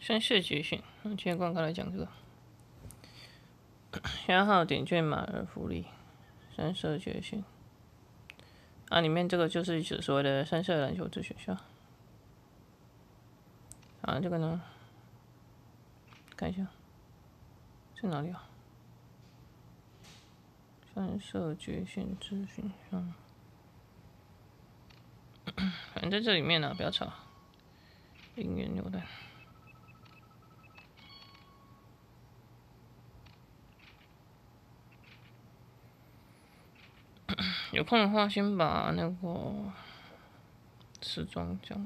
深色觉醒，今天广告来讲这个。选好点券码而福利，深色觉醒。啊，里面这个就是所谓的深色篮球之学校。啊，这个呢，看一下，在哪里啊？深色觉醒之学校。反正在这里面呢，不要吵。音源扭蛋。有空的话，先把那个时装讲。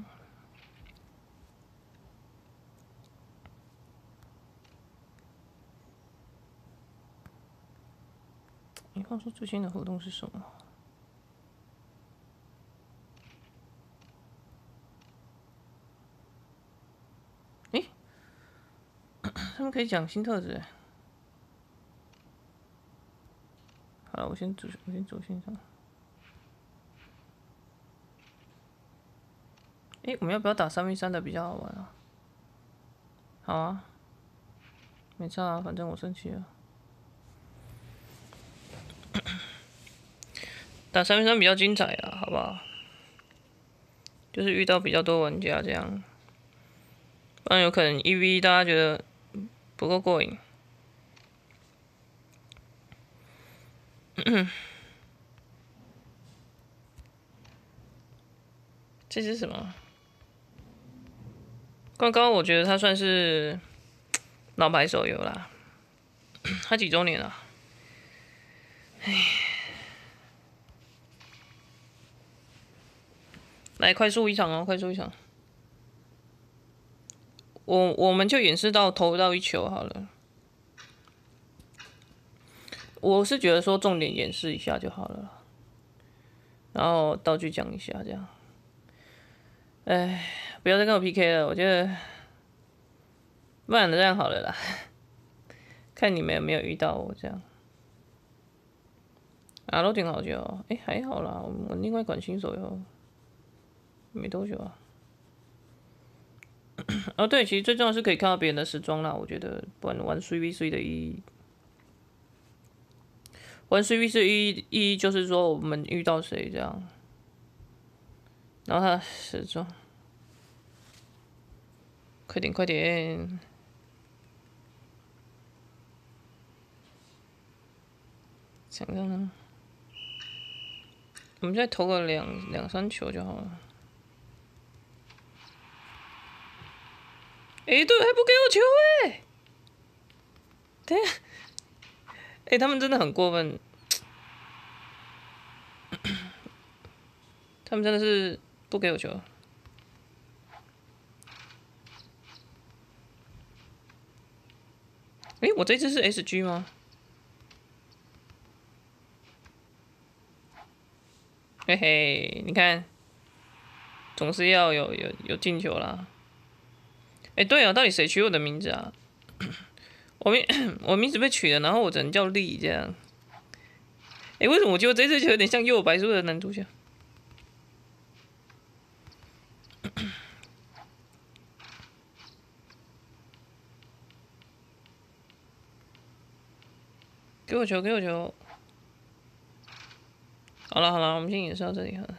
你告诉最新的活动是什么？诶，他们可以讲新特质。好了，我先走线上。诶，我们要不要打3v3的比较好玩啊？好啊，没差啊，反正我生气了。打3v3比较精彩啊，好不好？就是遇到比较多玩家这样，不然有可能1v1大家觉得不够过瘾。这是什么？刚刚我觉得它算是老牌手游啦，它几周年了？来，快速一场哦，快速一场。我们就演示到投到1球好了。我是觉得说重点演示一下就好了，然后道具讲一下这样。哎，不要再跟我 PK 了，我觉得不然这样好了啦。看你们有没有遇到我这样。啊，都挺好久哦，还好啦，我另外一款新手游没多久啊。哦，对，其实最重要是可以看到别人的时装啦，我觉得不然玩 3v3 的意义。玩 3v3 意义就是说我们遇到谁这样，然后他的时装，快点快点，想看呢？我们再投个两三球就好了。对，还不给我球对，他们真的很过分，他们真的是不给我球。我这次是 SG 吗？嘿嘿，你看，总是要有进球啦。对啊，到底谁取我的名字啊？我名字被取了，然后我只能叫力这样。为什么我觉得这次就有点像《幽游白书》的男主角？给我球，给我球！好了好了，我们先演示到这里了。